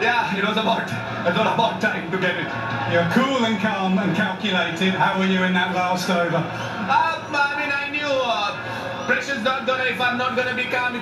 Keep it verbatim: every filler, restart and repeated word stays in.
Yeah, it was about, it was about time to get it. You're cool and calm and calculated. How were you in that last over? Um, I mean, I knew uh, pressure's not gonna, if I'm not gonna be calm.